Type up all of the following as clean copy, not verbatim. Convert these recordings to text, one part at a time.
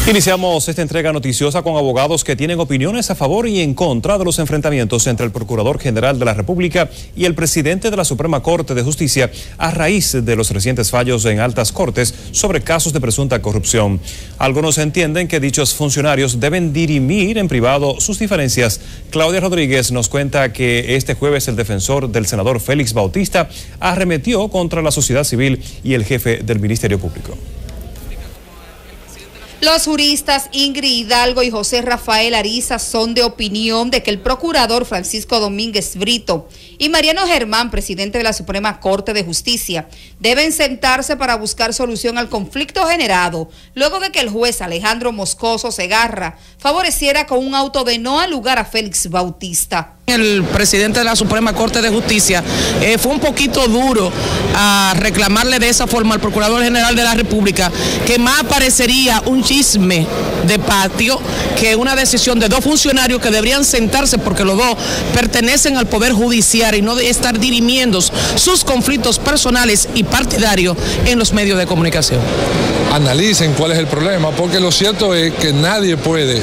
Iniciamos esta entrega noticiosa con abogados que tienen opiniones a favor y en contra de los enfrentamientos entre el Procurador General de la República y el presidente de la Suprema Corte de Justicia a raíz de los recientes fallos en altas cortes sobre casos de presunta corrupción. Algunos entienden que dichos funcionarios deben dirimir en privado sus diferencias. Claudia Rodríguez nos cuenta que este jueves el defensor del senador Félix Bautista arremetió contra la sociedad civil y el jefe del Ministerio Público. Los juristas Ingrid Hidalgo y José Rafael Ariza son de opinión de que el procurador Francisco Domínguez Brito y Mariano Germán, presidente de la Suprema Corte de Justicia, deben sentarse para buscar solución al conflicto generado luego de que el juez Alejandro Moscoso Segarra favoreciera con un auto de no al lugar a Félix Bautista. El presidente de la Suprema Corte de Justicia fue un poquito duro a reclamarle de esa forma al Procurador General de la República, que más parecería un chisme de patio que una decisión de dos funcionarios que deberían sentarse porque los dos pertenecen al Poder Judicial y no de estar dirimiendo sus conflictos personales y partidarios en los medios de comunicación. Analicen cuál es el problema, porque lo cierto es que nadie puede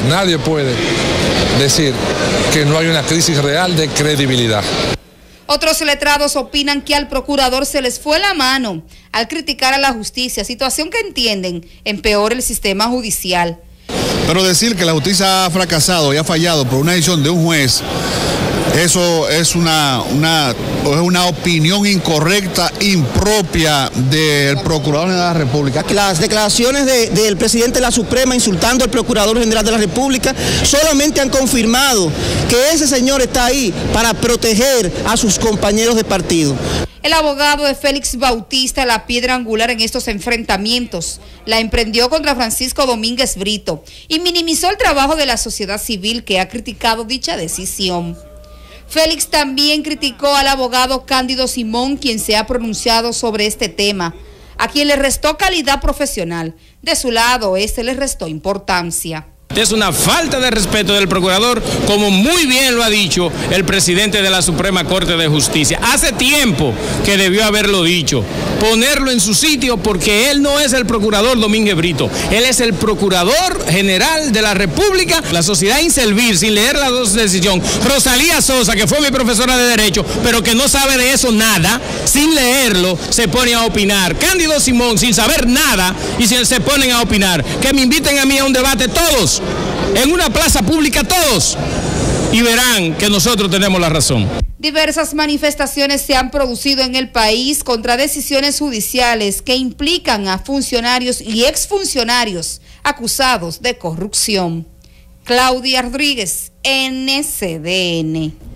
decir que no hay una crisis real de credibilidad. Otros letrados opinan que al procurador se les fue la mano al criticar a la justicia, situación que entienden empeora el sistema judicial. Pero decir que la justicia ha fracasado y ha fallado por una decisión de un juez, eso es una opinión incorrecta, impropia del Procurador General de la República. Las declaraciones del presidente de la Suprema insultando al Procurador General de la República solamente han confirmado que ese señor está ahí para proteger a sus compañeros de partido. El abogado de Félix Bautista, la piedra angular en estos enfrentamientos, la emprendió contra Francisco Domínguez Brito y minimizó el trabajo de la sociedad civil que ha criticado dicha decisión. Félix también criticó al abogado Cándido Simón, quien se ha pronunciado sobre este tema, a quien le restó calidad profesional. De su lado, este le restó importancia. Es una falta de respeto del procurador, como muy bien lo ha dicho el presidente de la Suprema Corte de Justicia. Hace tiempo que debió haberlo dicho, ponerlo en su sitio, porque él no es el procurador Domínguez Brito, él es el procurador general de la República. La sociedad inservir, sin leer la decisión, Rosalía Sosa, que fue mi profesora de Derecho, pero que no sabe de eso nada, sin leerlo, se pone a opinar. Cándido Simón, sin saber nada, y se ponen a opinar. Que me inviten a mí a un debate todos, en una plaza pública todos, y verán que nosotros tenemos la razón. Diversas manifestaciones se han producido en el país contra decisiones judiciales que implican a funcionarios y exfuncionarios acusados de corrupción. Claudia Rodríguez, NCDN.